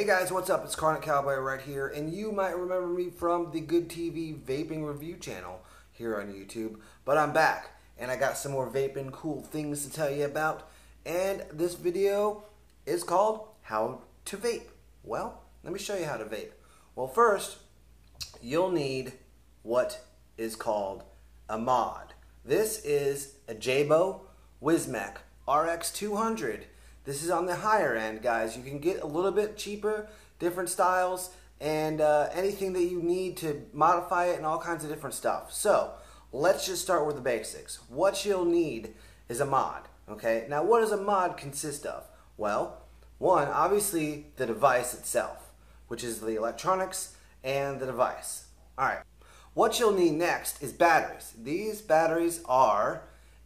Hey guys, what's up? It's Chronic Cowboy right here, and you might remember me from the Good TV Vaping Review channel here on YouTube, but I'm back, and I got some more vaping cool things to tell you about, and this video is called How to Vape. Well, let me show you how to vape. Well, first, you'll need what is called a mod. This is a Jabo Wismec RX200. This is on the higher end, guys. You can get a little bit cheaper, different styles, and anything that you need to modify it and all kinds of different stuff. So, let's just start with the basics. What you'll need is a mod, okay? Now, what does a mod consist of? Well, one, obviously, the device itself, which is the electronics and the device. All right. What you'll need next is batteries. These batteries are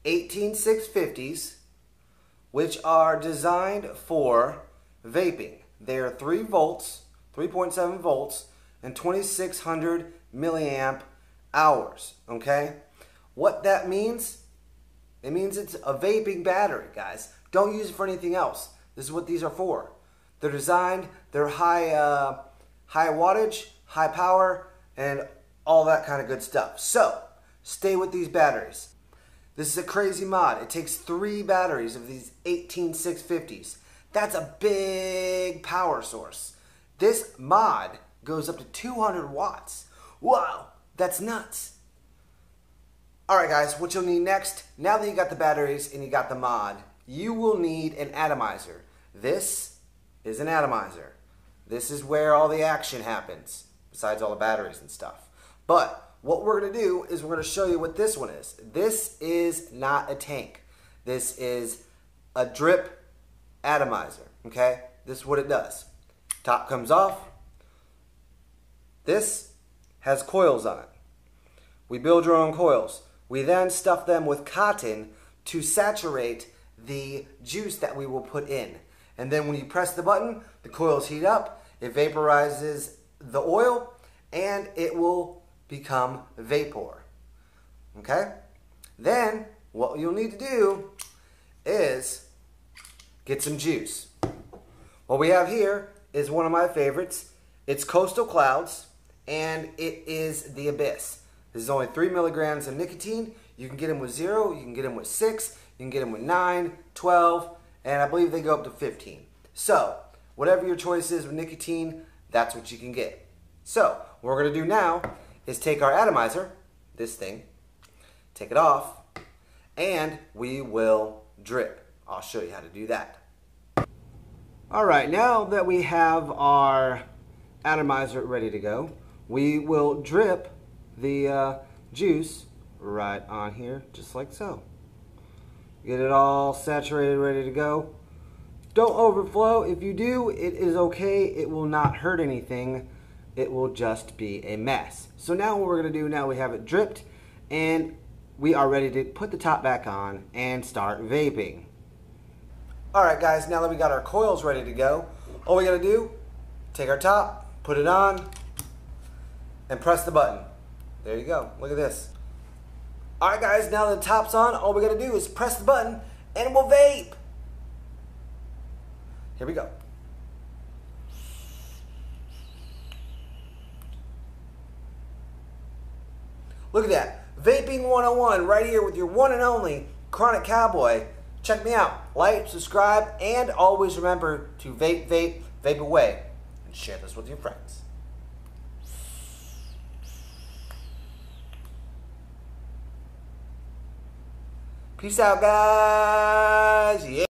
18650s, which are designed for vaping. They are 3 volts, 3.7 volts, and 2600 milliamp hours, okay? What that means, it means it's a vaping battery, guys. Don't use it for anything else. This is what these are for. They're designed, they're high wattage, high power, and all that kind of good stuff. So, stay with these batteries. This is a crazy mod. It takes 3 batteries of these 18650s. That's a big power source. This mod goes up to 200 watts. Wow, that's nuts. Alright guys, what you'll need next, now that you got the batteries and you got the mod, you will need an atomizer. This is an atomizer. This is where all the action happens, besides all the batteries and stuff. But what we're going to do is we're going to show you what this one is. This is not a tank. This is a drip atomizer, okay? This is what it does. Top comes off. This has coils on it. We build our own coils. We then stuff them with cotton to saturate the juice that we will put in. And then when you press the button, the coils heat up, it vaporizes the oil, and it will become vapor. Okay? Then, what you'll need to do is get some juice. What we have here is one of my favorites. It's Coastal Clouds, and it is the Abyss. This is only 3 milligrams of nicotine. You can get them with 0, you can get them with 6, you can get them with 9, 12, and I believe they go up to 15. So, whatever your choice is with nicotine, that's what you can get. So, what we're going to do now is take our atomizer, this thing, take it off, and we will drip. I'll show you how to do that. Alright, now that we have our atomizer ready to go, we will drip the juice right on here, just like so. Get it all saturated, ready to go. Don't overflow. If you do, it is okay. It will not hurt anything. It will just be a mess. So now what we're going to do, now we have it dripped, and we are ready to put the top back on and start vaping. Alright guys, now that we got our coils ready to go, all we got to do, take our top, put it on, and press the button. There you go. Look at this. Alright guys, now that the top's on, all we got to do is press the button, and we'll vape. Here we go. Look at that. Vaping 101 right here with your one and only Chronic Cowboy. Check me out. Like, subscribe, and always remember to vape, vape, vape away. And share this with your friends. Peace out, guys. Yeah.